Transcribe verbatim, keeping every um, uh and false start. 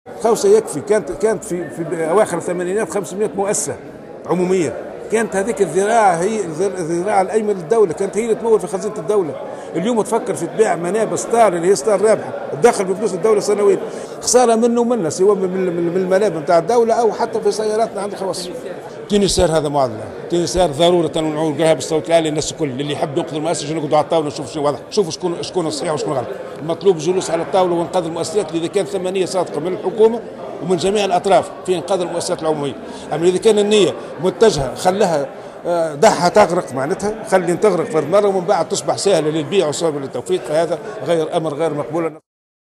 خوسة يكفي. كانت كانت في في اواخر الثمانينات خمسمائة مؤسسه عموميه، كانت هذيك الذراع هي الذراع الايمن للدوله، كانت هي اللي تمول في خزينه الدوله. اليوم تفكر في تبيع منابه ستار اللي هي ستار رابحه تدخل بفلوس الدوله سنويا، خساره منه ومنا سواء من المنابه نتاع الدوله او حتى في سياراتنا عند الخواص. تونسير هذا معضله، تونسير ضروره نقولها بالصوت العالي الناس الكل اللي يحب ينقذ المؤسسه نقعدوا على الطاوله نشوف شنو واضح، شوفوا شكون شكون الصحيح وشكون غلط. المطلوب جلوس على الطاوله وانقاذ المؤسسات اللي اذا كانت ثمانيه صادقه من الحكومه ومن جميع الاطراف في انقاذ المؤسسات العموميه، اما اذا كان النيه متجهه خلها دعها تغرق معناتها، خلي تغرق فرد مره ومن بعد تصبح سهله للبيع وسهله للتوفيق، فهذا غير امر غير مقبول.